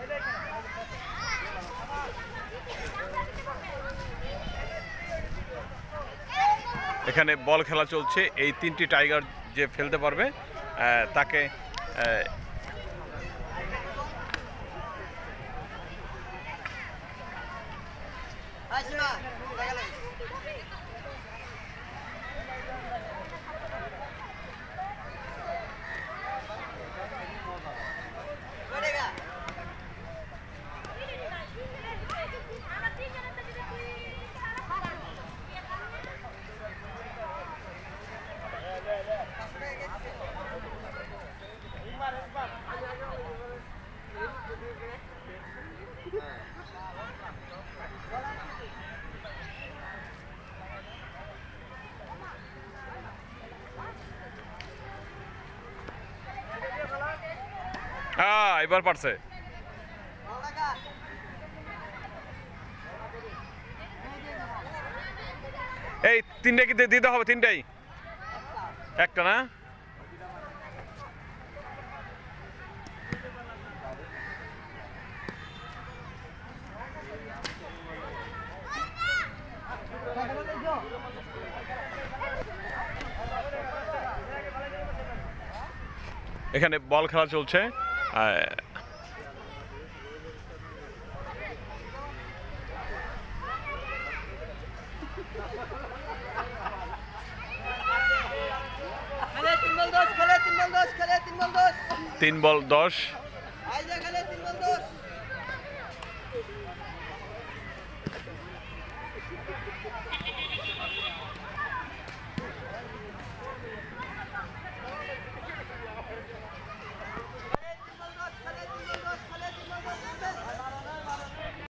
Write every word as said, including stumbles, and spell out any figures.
এখানে বল খেলা চলছে। এই তিনটি টাইগার যে ফেলতে পারবে তাকে হ্যাঁ এবার পারছে। এই তিনটা কি দিতে হবে? তিনটাই একটা না? এখানে বল খেলা চলছে। তিন বল দশ।